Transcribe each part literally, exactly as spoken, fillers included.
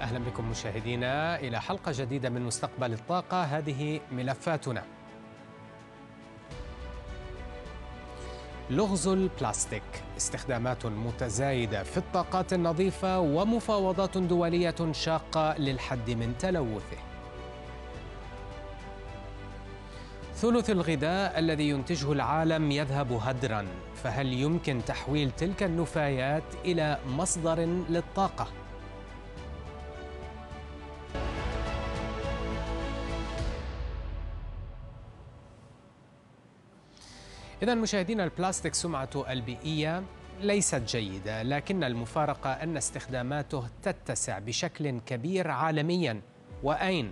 أهلا بكم مشاهدينا إلى حلقة جديدة من مستقبل الطاقة. هذه ملفاتنا. لغز البلاستيك، استخدامات متزايدة في الطاقات النظيفة ومفاوضات دولية شاقة للحد من تلوثه. ثلث الغذاء الذي ينتجه العالم يذهب هدراً، فهل يمكن تحويل تلك النفايات إلى مصدر للطاقة؟ إذا مشاهدينا، البلاستيك سمعته البيئية ليست جيدة، لكن المفارقة أن استخداماته تتسع بشكل كبير عالمياً. وأين؟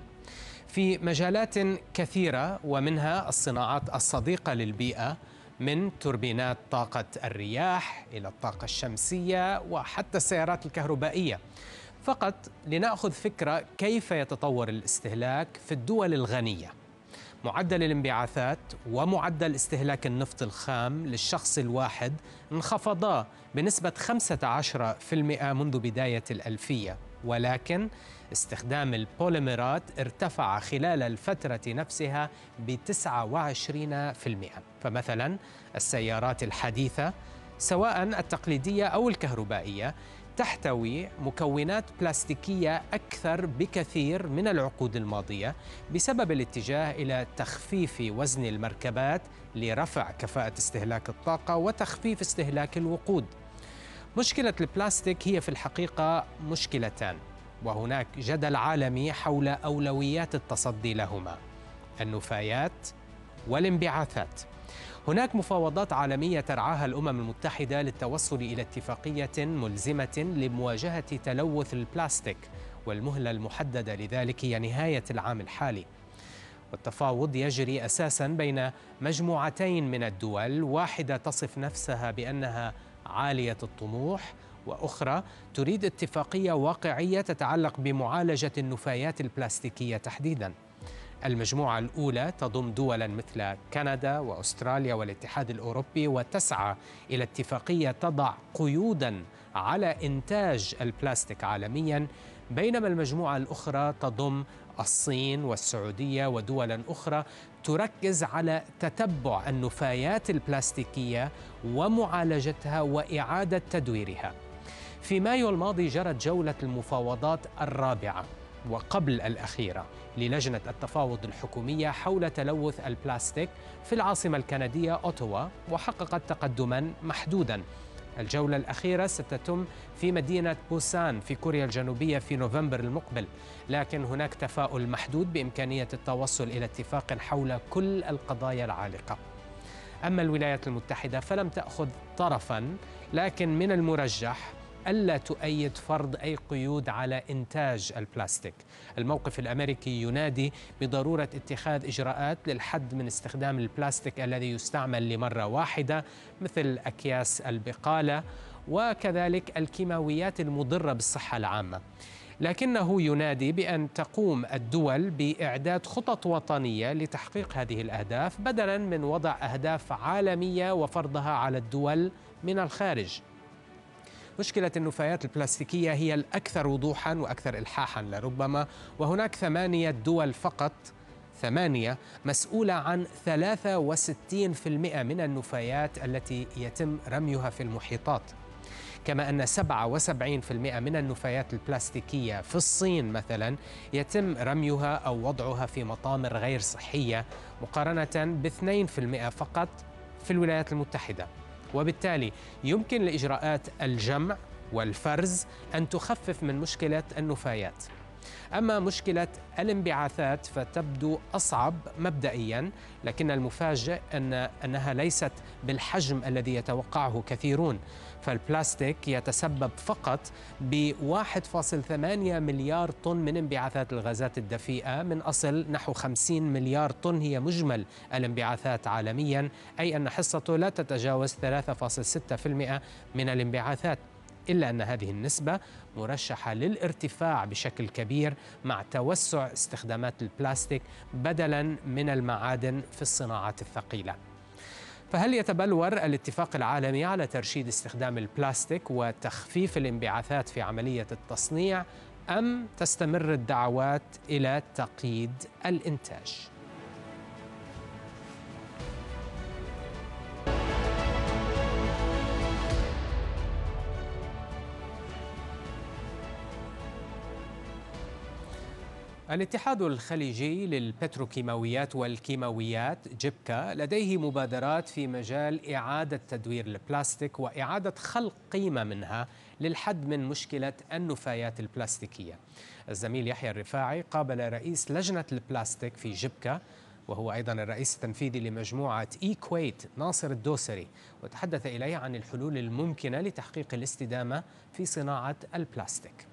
في مجالات كثيرة، ومنها الصناعات الصديقة للبيئة، من توربينات طاقة الرياح إلى الطاقة الشمسية وحتى السيارات الكهربائية. فقط لنأخذ فكرة كيف يتطور الاستهلاك في الدول الغنية. معدل الانبعاثات ومعدل استهلاك النفط الخام للشخص الواحد انخفضا بنسبة خمسة عشر بالمئة منذ بداية الألفية، ولكن استخدام البوليمرات ارتفع خلال الفترة نفسها ب تسعة وعشرين بالمئة. فمثلا السيارات الحديثة سواء التقليدية أو الكهربائية تحتوي مكونات بلاستيكية أكثر بكثير من العقود الماضية، بسبب الاتجاه إلى تخفيف وزن المركبات لرفع كفاءة استهلاك الطاقة وتخفيف استهلاك الوقود. مشكلة البلاستيك هي في الحقيقة مشكلتان، وهناك جدل عالمي حول أولويات التصدي لهما: النفايات والانبعاثات. هناك مفاوضات عالمية ترعاها الأمم المتحدة للتوصل إلى اتفاقية ملزمة لمواجهة تلوث البلاستيك، والمهلة المحددة لذلك هي نهاية العام الحالي. والتفاوض يجري أساساً بين مجموعتين من الدول، واحدة تصف نفسها بأنها عالية الطموح، وأخرى تريد اتفاقية واقعية تتعلق بمعالجة النفايات البلاستيكية تحديداً. المجموعة الأولى تضم دولاً مثل كندا وأستراليا والاتحاد الأوروبي، وتسعى إلى اتفاقية تضع قيوداً على إنتاج البلاستيك عالمياً، بينما المجموعة الأخرى تضم الصين والسعودية ودولاً أخرى تركز على تتبع النفايات البلاستيكية ومعالجتها وإعادة تدويرها. في مايو الماضي جرت جولة المفاوضات الرابعة وقبل الأخيرة للجنة التفاوض الحكومية حول تلوث البلاستيك في العاصمة الكندية أوتوا، وحققت تقدماً محدوداً. الجولة الأخيرة ستتم في مدينة بوسان في كوريا الجنوبية في نوفمبر المقبل، لكن هناك تفاؤل محدود بإمكانية التوصل إلى اتفاق حول كل القضايا العالقة. أما الولايات المتحدة فلم تأخذ طرفاً، لكن من المرجح ألا تؤيد فرض أي قيود على إنتاج البلاستيك. الموقف الأمريكي ينادي بضرورة اتخاذ إجراءات للحد من استخدام البلاستيك الذي يستعمل لمرة واحدة، مثل أكياس البقالة وكذلك الكيماويات المضرة بالصحة العامة. لكنه ينادي بأن تقوم الدول بإعداد خطط وطنية لتحقيق هذه الأهداف، بدلاً من وضع أهداف عالمية وفرضها على الدول من الخارج. مشكلة النفايات البلاستيكية هي الأكثر وضوحاً وأكثر إلحاحاً لربما، وهناك ثمانية دول فقط، ثمانية مسؤولة عن ثلاثة وستين بالمئة من النفايات التي يتم رميها في المحيطات، كما أن سبعة وسبعين بالمئة من النفايات البلاستيكية في الصين مثلاً يتم رميها أو وضعها في مطامر غير صحية، مقارنة باثنين بالمئة فقط في الولايات المتحدة. وبالتالي يمكن لإجراءات الجمع والفرز أن تخفف من مشكلة النفايات. أما مشكلة الانبعاثات فتبدو أصعب مبدئياً، لكن المفاجئ أن أنها ليست بالحجم الذي يتوقعه كثيرون. فالبلاستيك يتسبب فقط ب واحد فاصلة ثمانية مليار طن من انبعاثات الغازات الدفيئة من أصل نحو خمسين مليار طن هي مجمل الانبعاثات عالمياً، أي أن حصته لا تتجاوز ثلاثة فاصلة ستة بالمئة من الانبعاثات. إلا أن هذه النسبة مرشحة للارتفاع بشكل كبير مع توسع استخدامات البلاستيك بدلاً من المعادن في الصناعات الثقيلة. فهل يتبلور الاتفاق العالمي على ترشيد استخدام البلاستيك وتخفيف الانبعاثات في عملية التصنيع، أم تستمر الدعوات إلى تقييد الإنتاج؟ الاتحاد الخليجي للبتروكيماويات والكيماويات جيبكا لديه مبادرات في مجال إعادة تدوير البلاستيك وإعادة خلق قيمة منها للحد من مشكلة النفايات البلاستيكية. الزميل يحيى الرفاعي قابل رئيس لجنة البلاستيك في جيبكا وهو أيضا الرئيس التنفيذي لمجموعة إيكويت ناصر الدوسري، وتحدث إليه عن الحلول الممكنة لتحقيق الاستدامة في صناعة البلاستيك.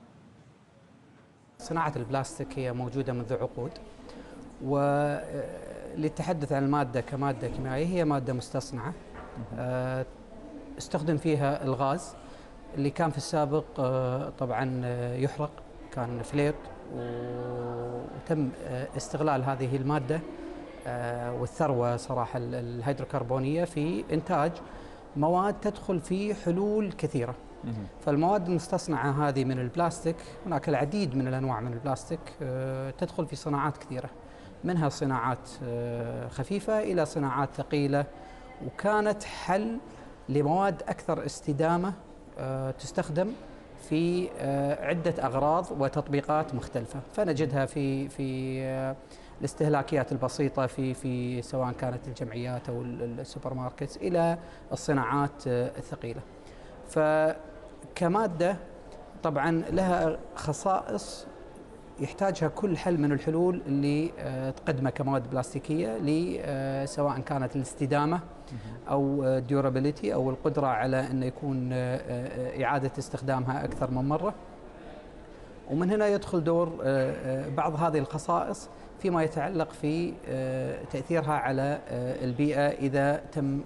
صناعة البلاستيك هي موجودة منذ عقود، وللتحدث عن المادة كمادة كيميائية هي مادة مستصنعة استخدم فيها الغاز اللي كان في السابق طبعا يحرق، كان فلير، وتم استغلال هذه المادة والثروة صراحة الهيدروكربونية في إنتاج مواد تدخل في حلول كثيرة. فالمواد المستصنعة هذه من البلاستيك، هناك العديد من الأنواع من البلاستيك تدخل في صناعات كثيرة، منها صناعات خفيفة إلى صناعات ثقيلة، وكانت حل لمواد أكثر استدامة تستخدم في عدة أغراض وتطبيقات مختلفة. فنجدها في في الاستهلاكيات البسيطة في في سواء كانت الجمعيات أو السوبر ماركت إلى الصناعات الثقيلة. فكمادة طبعا لها خصائص يحتاجها كل حل من الحلول اللي تقدمها كمواد بلاستيكية، سواء كانت الاستدامة أو الديورابيليتي أو القدرة على أن يكون إعادة استخدامها أكثر من مرة. ومن هنا يدخل دور بعض هذه الخصائص فيما يتعلق في تأثيرها على البيئة إذا تم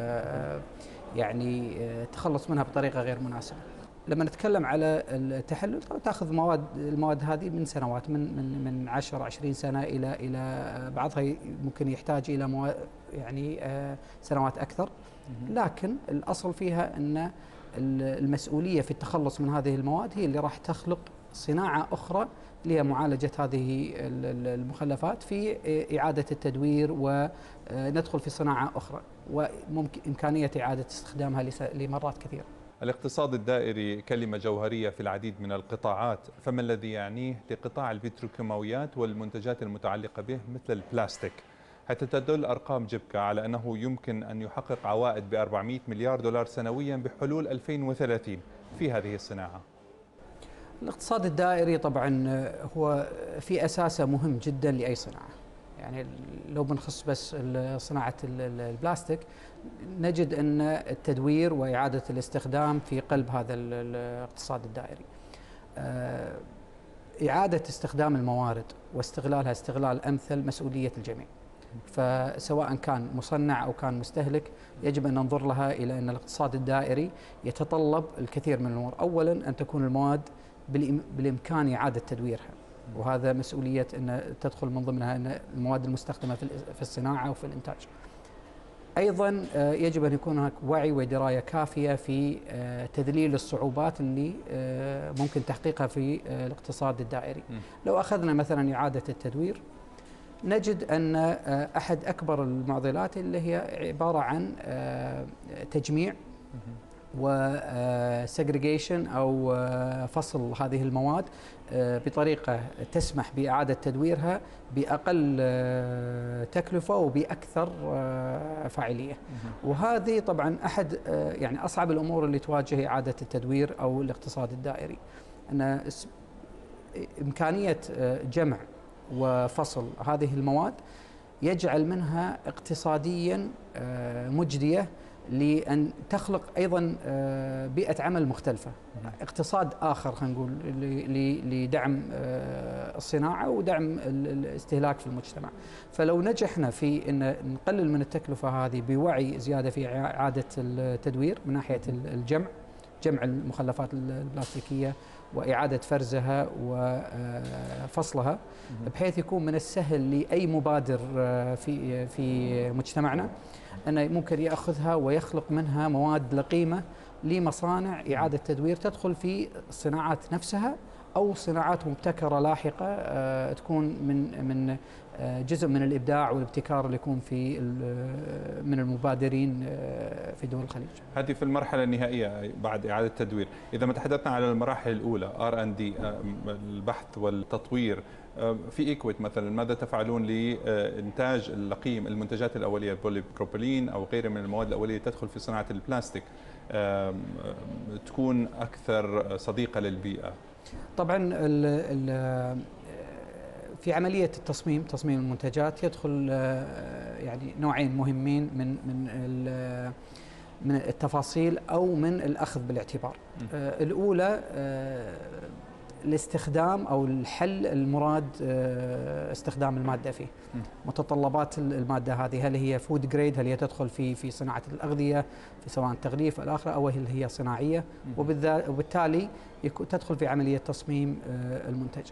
يعني تخلص منها بطريقة غير مناسبة. لما نتكلم على التحلل تاخذ مواد المواد هذه من سنوات، من من من عشر عشرين سنة إلى إلى بعضها ممكن يحتاج إلى مواد يعني سنوات أكثر، لكن الأصل فيها أن المسؤولية في التخلص من هذه المواد هي اللي راح تخلق صناعة أخرى لمعالجة هذه المخلفات في إعادة التدوير، وندخل في صناعة أخرى وممكن إمكانية إعادة استخدامها لمرات كثيرة. الاقتصاد الدائري كلمة جوهرية في العديد من القطاعات، فما الذي يعنيه لقطاع البتروكيماويات والمنتجات المتعلقة به مثل البلاستيك؟ حيث تدل أرقام جيبكا على أنه يمكن أن يحقق عوائد ب أربعمئة مليار دولار سنويا بحلول ألفين وثلاثين في هذه الصناعة. الاقتصاد الدائري طبعا هو في أساسه مهم جدا لأي صناعة. يعني لو بنخص بس صناعة البلاستيك نجد أن التدوير وإعادة الاستخدام في قلب هذا الاقتصاد الدائري. إعادة استخدام الموارد واستغلالها استغلال أمثل مسؤولية الجميع، فسواء كان مصنع أو كان مستهلك يجب أن ننظر لها إلى أن الاقتصاد الدائري يتطلب الكثير من الأمور. أولا أن تكون المواد بالإمكان إعادة تدويرها، وهذا مسؤولية أن تدخل من ضمنها أن المواد المستخدمة في الصناعة وفي الإنتاج. أيضا يجب أن يكون هناك وعي ودراية كافية في تذليل الصعوبات اللي ممكن تحقيقها في الاقتصاد الدائري. لو أخذنا مثلا إعادة التدوير نجد أن أحد أكبر المعضلات اللي هي عبارة عن تجميع وسجريجيشن أو فصل هذه المواد بطريقة تسمح بإعادة تدويرها بأقل تكلفة وبأكثر فاعلية. وهذه طبعا أحد يعني أصعب الأمور اللي تواجه إعادة التدوير أو الاقتصاد الدائري، أن إمكانية جمع وفصل هذه المواد يجعل منها اقتصاديا مجدية لأن تخلق أيضا بيئة عمل مختلفة، اقتصاد آخر خلينا نقول لدعم الصناعة ودعم الاستهلاك في المجتمع. فلو نجحنا في أن نقلل من التكلفة هذه بوعي زيادة في إعادة التدوير من ناحية الجمع، جمع المخلفات البلاستيكية وإعادة فرزها وفصلها، بحيث يكون من السهل لأي مبادر في في مجتمعنا أنه ممكن يأخذها ويخلق منها مواد لقيمة لمصانع إعادة تدوير تدخل في الصناعات نفسها أو صناعات مبتكرة لاحقة تكون من من جزء من الإبداع والابتكار اللي يكون في من المبادرين في دول الخليج. هذه في المرحلة النهائية بعد إعادة التدوير. إذا ما تحدثنا على المراحل الأولى آر أند دي البحث والتطوير في إيكويت مثلا، ماذا تفعلون لإنتاج اللقيم المنتجات الأولية البوليبروبيلين أو غيرها من المواد الأولية تدخل في صناعة البلاستيك تكون أكثر صديقة للبيئة؟ طبعا ال ال في عملية التصميم تصميم المنتجات يدخل يعني نوعين مهمين من من من التفاصيل أو من الأخذ بالاعتبار. الأولى الاستخدام أو الحل المراد استخدام المادة فيه. متطلبات المادة هذه، هل هي فود جريد، هل هي تدخل في في صناعة الأغذية في سواء التغليف الآخر، أو هل هي صناعية، وبالتالي تدخل في عملية تصميم المنتج.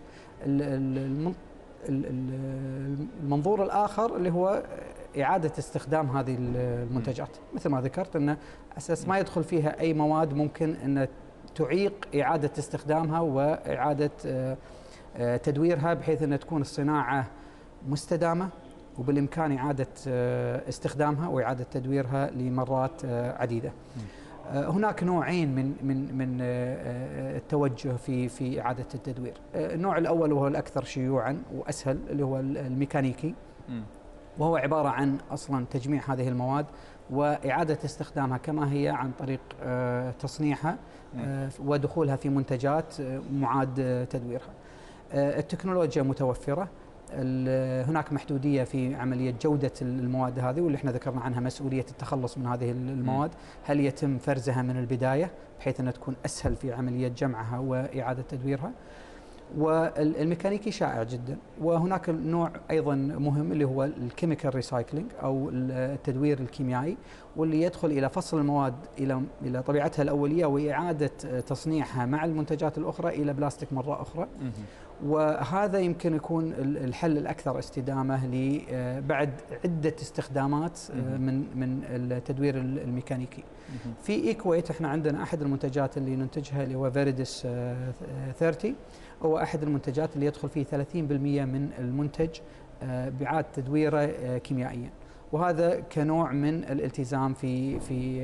المنظور الآخر اللي هو إعادة استخدام هذه المنتجات، مثل ما ذكرت أنه أساس ما يدخل فيها أي مواد ممكن أن تعيق إعادة استخدامها وإعادة تدويرها، بحيث أن تكون الصناعة مستدامة وبالإمكان إعادة استخدامها وإعادة تدويرها لمرات عديدة. هناك نوعين من من من التوجه في في إعادة التدوير. النوع الأول وهو الأكثر شيوعا وأسهل اللي هو الميكانيكي، وهو عبارة عن أصلا تجميع هذه المواد وإعادة استخدامها كما هي عن طريق تصنيعها ودخولها في منتجات معاد تدويرها. التكنولوجيا متوفرة، هناك محدودية في عملية جودة المواد هذه، واللي احنا ذكرنا عنها مسؤولية التخلص من هذه المواد، هل يتم فرزها من البداية بحيث أنها تكون أسهل في عملية جمعها وإعادة تدويرها. والميكانيكي شائع جدا. وهناك نوع أيضا مهم اللي هو الكيميكال ريسايكلينج أو التدوير الكيميائي، واللي يدخل إلى فصل المواد إلى إلى طبيعتها الأولية وإعادة تصنيعها مع المنتجات الأخرى إلى بلاستيك مرة أخرى. وهذا يمكن يكون الحل الأكثر استدامة لبعد عدة استخدامات من من التدوير الميكانيكي. في إيكويت احنا عندنا أحد المنتجات اللي ننتجها اللي هو فيريدس ثلاثين، هو أحد المنتجات اللي يدخل فيه ثلاثين بالمئة من المنتج بإعادة تدويره كيميائيا، وهذا كنوع من الالتزام في في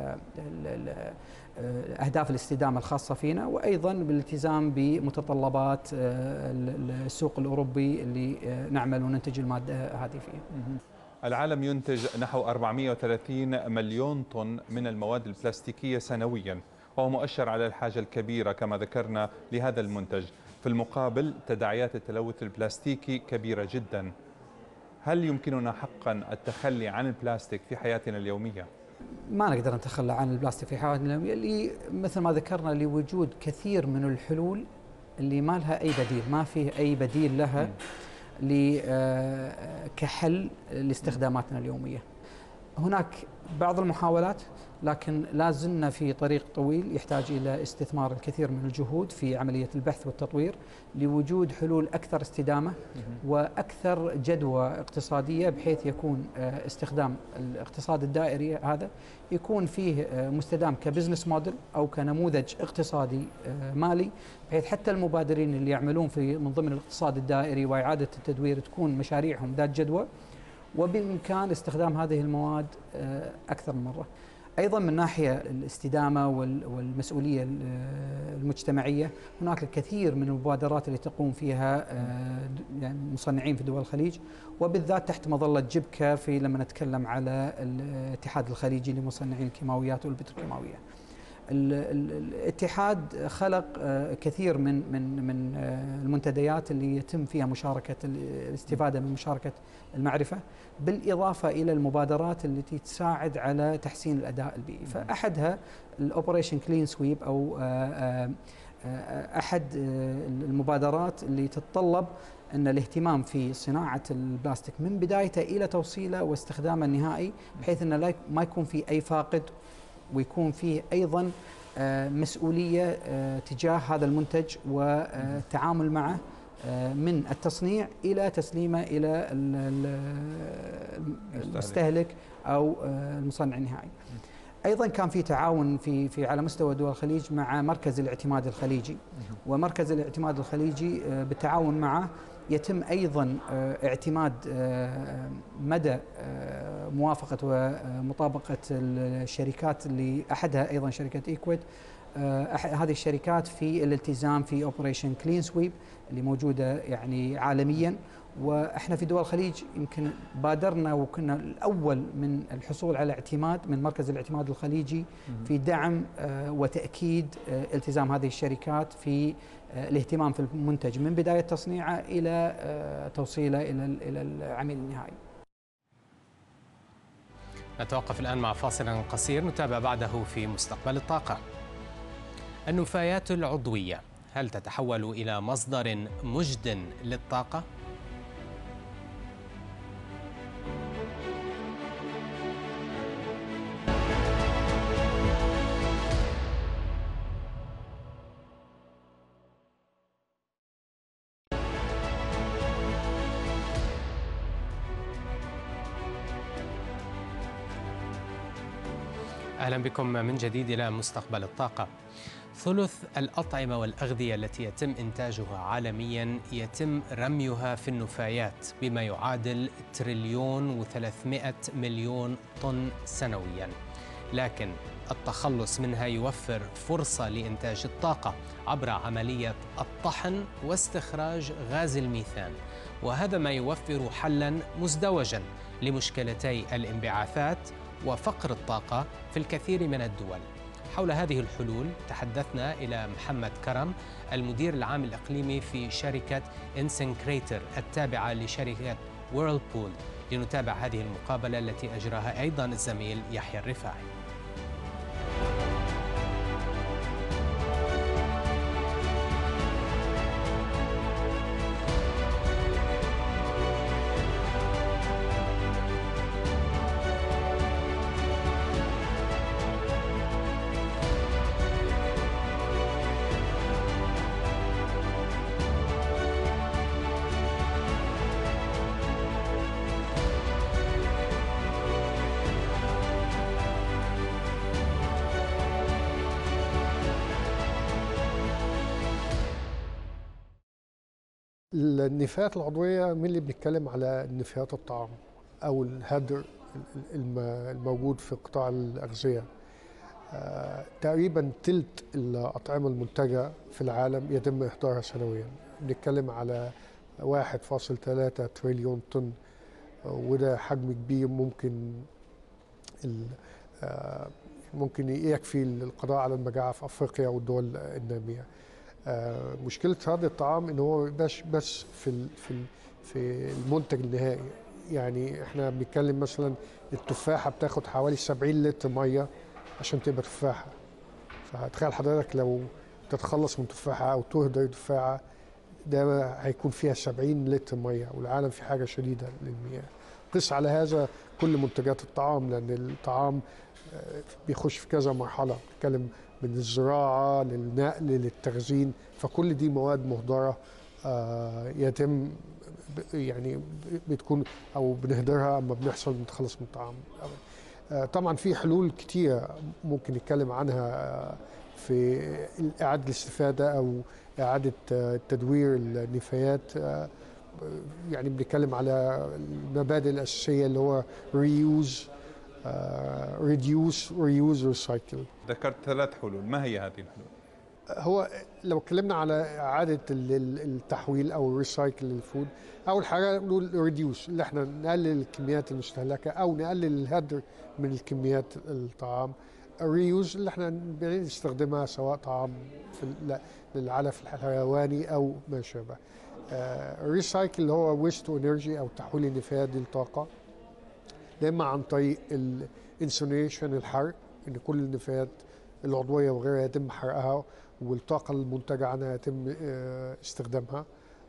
أهداف الاستدامة الخاصة فينا، وأيضا بالالتزام بمتطلبات السوق الأوروبي اللي نعمل وننتج المادة هذه فيه. العالم ينتج نحو أربعمئة وثلاثين مليون طن من المواد البلاستيكية سنويا، وهو مؤشر على الحاجة الكبيرة كما ذكرنا لهذا المنتج. في المقابل تداعيات التلوث البلاستيكي كبيرة جدا. هل يمكننا حقا التخلي عن البلاستيك في حياتنا اليومية؟ ما نقدر نتخلى عن البلاستيك في حياتنا اليومية، اللي مثل ما ذكرنا لوجود كثير من الحلول اللي ما لها أي بديل، ما فيه أي بديل لها كحل لاستخداماتنا اليومية. هناك بعض المحاولات، لكن لا زلنا في طريق طويل يحتاج إلى استثمار الكثير من الجهود في عملية البحث والتطوير لوجود حلول أكثر استدامة وأكثر جدوى اقتصادية، بحيث يكون استخدام الاقتصاد الدائري هذا يكون فيه مستدام كبزنس موديل أو كنموذج اقتصادي مالي، بحيث حتى المبادرين اللي يعملون في من ضمن الاقتصاد الدائري وإعادة التدوير تكون مشاريعهم ذات جدوى، وبالإمكان استخدام هذه المواد أكثر من مرة. أيضا من ناحية الاستدامة والمسؤولية المجتمعية، هناك الكثير من المبادرات اللي تقوم فيها يعني مصنعين في دول الخليج، وبالذات تحت مظلة جبكة في لما نتكلم على الاتحاد الخليجي لمصنعين الكيماويات والبتروكيماوية. الاتحاد خلق كثير من من من المنتديات اللي يتم فيها مشاركة الاستفادة من مشاركة المعرفة، بالإضافة إلى المبادرات التي تساعد على تحسين الأداء البيئي. فأحدها الأوبريشن كلين سويب، أو أحد المبادرات اللي تتطلب أن الاهتمام في صناعة البلاستيك من بدايته إلى توصيله واستخدامه النهائي، بحيث أنه ما يكون في أي فاقد، ويكون فيه أيضا مسؤولية تجاه هذا المنتج والتعامل معه من التصنيع إلى تسليمه إلى المستهلك أو المصنع النهائي. ايضا كان في تعاون في في على مستوى دول الخليج مع مركز الاعتماد الخليجي، ومركز الاعتماد الخليجي بالتعاون معه يتم ايضا اعتماد مدى موافقه ومطابقه الشركات اللي احدها ايضا شركه ايكويت، هذه الشركات في الالتزام في اوبريشن كلين سويب اللي موجوده يعني عالميا. واحنا في دول الخليج يمكن بادرنا وكنا الاول من الحصول على اعتماد من مركز الاعتماد الخليجي في دعم وتاكيد التزام هذه الشركات في الاهتمام في المنتج من بدايه تصنيعه الى توصيله الى الى العميل النهائي. نتوقف الان مع فاصل قصير نتابع بعده في مستقبل الطاقه. النفايات العضويه هل تتحول الى مصدر مجد للطاقه؟ أهلا بكم من جديد إلى مستقبل الطاقة. ثلث الأطعمة والأغذية التي يتم إنتاجها عالميا يتم رميها في النفايات بما يعادل تريليون وثلاثمائة مليون طن سنويا، لكن التخلص منها يوفر فرصة لإنتاج الطاقة عبر عملية الطحن واستخراج غاز الميثان، وهذا ما يوفر حلا مزدوجا لمشكلتي الانبعاثات وفقر الطاقة في الكثير من الدول. حول هذه الحلول تحدثنا إلى محمد كرم المدير العام الإقليمي في شركة إنسنكريتر التابعة لشركة ويرلبول لنتابع هذه المقابلة التي أجراها أيضا الزميل يحيى الرفاعي. النفايات العضوية من اللي بنتكلم على نفايات الطعام أو الهدر الموجود في قطاع الأغذية. آه، تقريبا تلت الأطعمة المنتجة في العالم يتم إهدارها سنويا. بنتكلم على واحد فاصل ثلاثة تريليون طن، وده حجم كبير ممكن آه، ممكن يكفي القضاء على المجاعة في أفريقيا والدول النامية. آه، مشكلة هذا الطعام إن هو مش بس في في في المنتج النهائي. يعني إحنا بنتكلم مثلا التفاحة بتاخد حوالي سبعين لتر مية عشان تبقى تفاحة. فتخيل حضرتك لو تتخلص من تفاحة أو تهدر تفاحة، ده هيكون فيها سبعين لتر مية، والعالم في حاجة شديدة للمياه. قس على هذا كل منتجات الطعام، لأن الطعام بيخش في كذا مرحلة، بنتكلم من الزراعة للنقل للتخزين، فكل دي مواد مهدرة يتم يعني بتكون أو بنهدرها أما بنحصل بنتخلص من الطعام. طبعا في حلول كتير ممكن نتكلم عنها في إعادة الاستفادة أو إعادة تدوير النفايات. يعني بنتكلم على المبادئ الأساسية اللي هو reuse reduce reuse recycle. ذكرت ثلاث حلول، ما هي هذه الحلول؟ هو لو اتكلمنا على إعادة التحويل أو الريسايكل للفود، أول حاجة نقول ريديوس، اللي احنا نقلل الكميات المستهلكة أو نقلل الهدر من الكميات الطعام. الريوز اللي احنا بنستخدمها سواء طعام في للعلف الحيواني أو ما شابه. الريسايكل اللي هو ويست انرجي أو تحويل النفايات للطاقة، إما عن طريق الانسونيشن الحرق، إن كل النفايات العضوية وغيرها يتم حرقها والطاقة المنتجة عنها يتم استخدامها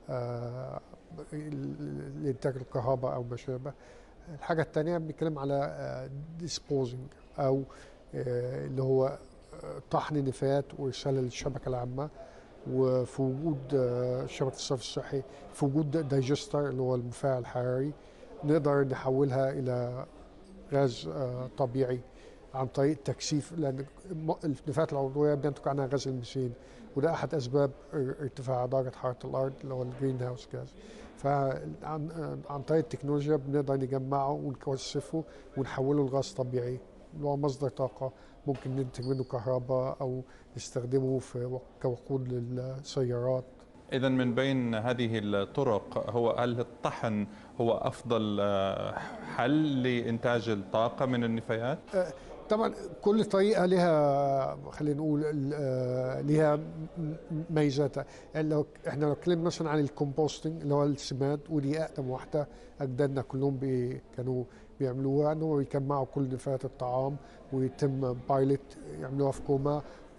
لإنتاج الكهرباء أو ما شابه. الحاجة الثانية بنتكلم على ديسبوزنج أو اللي هو طحن نفايات وإرسالها للشبكة العامة، وفي وجود شبكة الصرف الصحي في وجود دايجستر اللي هو المفاعل الحراري نقدر نحولها إلى غاز طبيعي عن طريق تكثيف، لان النفايات العضويه بينتج عنها غاز الميثان، وده احد اسباب ارتفاع درجه حراره الارض اللي هو الجرين هاوس جاز. فعن عن طريق التكنولوجيا بنقدر نجمعه ونكثفه ونحوله لغاز طبيعي اللي هو مصدر طاقه ممكن ننتج منه كهرباء او نستخدمه في كوقود للسيارات. إذا من بين هذه الطرق، هو هل الطحن هو أفضل حل لإنتاج الطاقة من النفايات؟ طبعا كل طريقة لها، خلينا نقول لها ميزاتها. يعني لو احنا لو اتكلمنا مثلا عن الكومبوستنج اللي هو السماد، ودي أقدم واحدة أجدادنا كلهم بي كانوا بيعملوها، إن هو يجمعوا كل نفايات الطعام ويتم بايلت يعملوها في كوما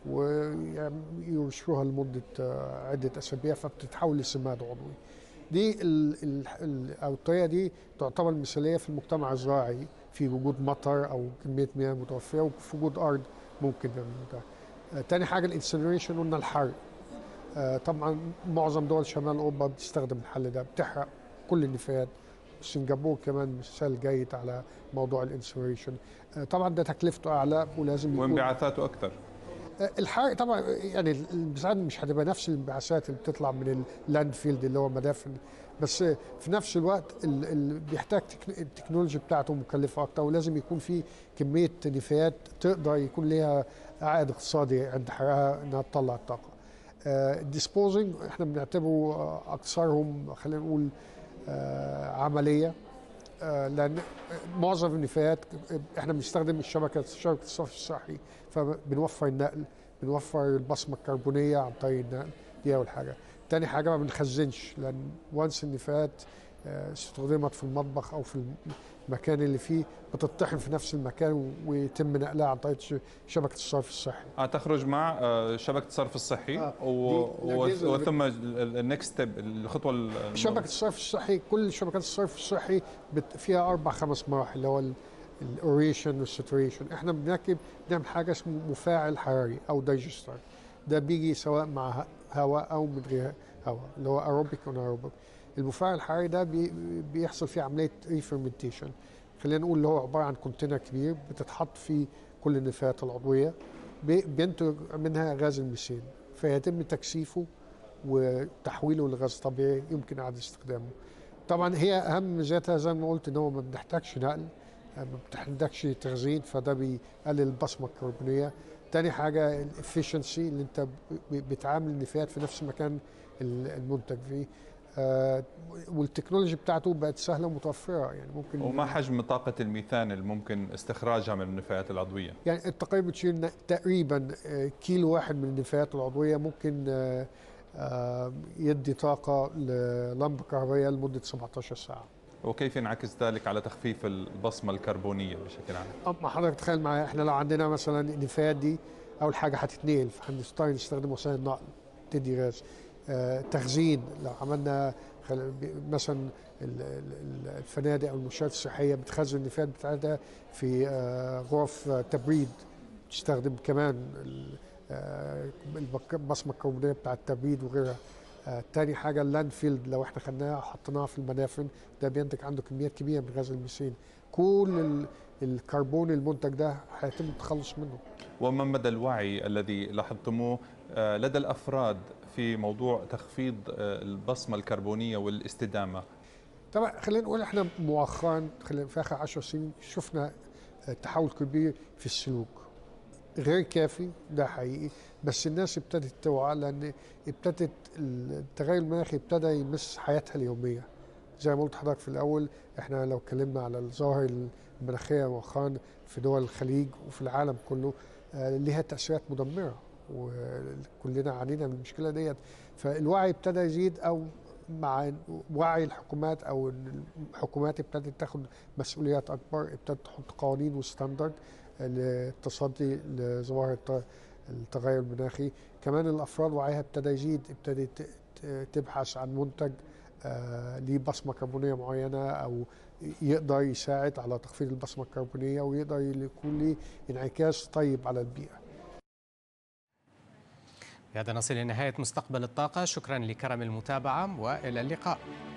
ويرشوها لمدة عدة أسابيع فبتتحول لسماد عضوي. دي ال ال أو الطريقة دي تعتبر مثالية في المجتمع الزراعي، في وجود مطر أو كمية مياه متوفرة وفي وجود أرض ممكن نعمل ده. آه تاني حاجة الانسنريشن، قلنا الحرق. آه طبعا معظم دول شمال أوروبا بتستخدم الحل ده، بتحرق كل النفايات. سنغافورة كمان مثال جيد على موضوع الانسنريشن. آه طبعا ده تكلفته أعلى ولازم يكون وانبعاثاته أكثر. الحرق طبعا يعني الانبعاثات مش هتبقى نفس الانبعاثات اللي بتطلع من اللاند فيلد اللي هو مدافن، بس في نفس الوقت اللي بيحتاج التكنولوجيا بتاعته مكلفه اكتر، ولازم يكون في كميه نفايات تقدر يكون لها عائد اقتصادي عند حرقها انها تطلع الطاقه. الديسبوزنج احنا بنعتبره اكثرهم خلينا نقول عمليه، لان معظم النفايات احنا بنستخدم الشبكه شبكه الصرف الصحي، فبنوفر النقل، بنوفر البصمه الكربونيه عن طريق النقل. دي اول حاجه. تاني حاجه ما بنخزنش، لان وانس النفايات استخدمت في المطبخ او في المكان اللي فيه بتطحن في نفس المكان ويتم نقلها عن طريق شبكه الصرف الصحي. اه تخرج مع شبكه الصرف الصحي. آه و... وثم النكست ستيب، الخطوه شبكه الصرف الصحي. كل شبكات الصرف الصحي فيها اربع خمس مراحل، اللي هو الاوريشن والساتوريشن. احنا بنركب بنعمل حاجه اسمه مفاعل حراري او دايجستر، ده بيجي سواء مع هواء او من غير هواء، اللي هو ايروبيك ونايروبيك. المفاعل الحراري ده بي بيحصل فيه عمليه ريفرمنتيشن، خلينا نقول اللي هو عباره عن كونتينر كبير بتتحط فيه كل النفايات العضويه، بينتج منها غاز الميثان، فيتم تكثيفه وتحويله لغاز طبيعي يمكن اعاده استخدامه. طبعا هي اهم ميزاتها زي ما قلت ان هو ما بنحتاجش نقل، ما بتحتاجش تخزين، فده بيقلل البصمه الكربونيه. تاني حاجه الافشنسي، اللي انت بتعامل النفايات في نفس المكان المنتج فيه. آه والتكنولوجيا بتاعته بقت سهله ومتوفره، يعني ممكن. وما حجم طاقه الميثان اللي ممكن استخراجها من النفايات العضويه؟ يعني التقريبا بتشيل تقريبا كيلو واحد من النفايات العضويه ممكن آه آه يدي طاقه للمبه كهربائيه لمده سبعتاشر ساعه. وكيف ينعكس ذلك على تخفيف البصمه الكربونيه بشكل عام؟ اما حضرتك تخيل معايا، احنا لو عندنا مثلا النفايات دي اول حاجه هتتنقل، فهنضطر نستخدم وسائل نقل تدي غاز. آه تخزين، لو عملنا مثلا الفنادق او المنشآت الصحيه بتخزن النفايات بتاعتها في آه غرف تبريد، تستخدم كمان البصمه الكربونيه بتاع التبريد وغيرها. آه تاني حاجه اللاند فيلد، لو احنا خدناها وحطيناها في المدافن، ده بينتج عنده كميات كبيره من غاز الميثان. كل الكربون المنتج ده هيتم التخلص منه. وما مدى الوعي الذي لاحظتموه لدى الافراد في موضوع تخفيض البصمه الكربونيه والاستدامه؟ طبعا خلينا نقول احنا مؤخرا خلينا في اخر عشر سنين شفنا تحول كبير في السلوك، غير كافي ده حقيقي، بس الناس ابتدت توعى، لان ابتدت التغير المناخي ابتدى يمس حياتها اليوميه. زي ما قلت لحضرتك في الاول، احنا لو اتكلمنا على الظواهر المناخيه مؤخرا في دول الخليج وفي العالم كله لها تاثيرات مدمره، وكلنا عانينا من المشكله ديت. فالوعي ابتدى يزيد، او مع وعي الحكومات او الحكومات ابتدت تاخد مسؤوليات اكبر، ابتدت تحط قوانين وستاندرد للتصدي لظواهر التغير المناخي. كمان الافراد وعيها ابتدى يزيد، ابتدت تبحث عن منتج آه ليه بصمه كربونيه معينه، او يقدر يساعد على تخفيض البصمه الكربونيه، ويقدر يكون له انعكاس طيب على البيئه. بهذا نصل لنهايه مستقبل الطاقه، شكرا لكرم المتابعه والى اللقاء.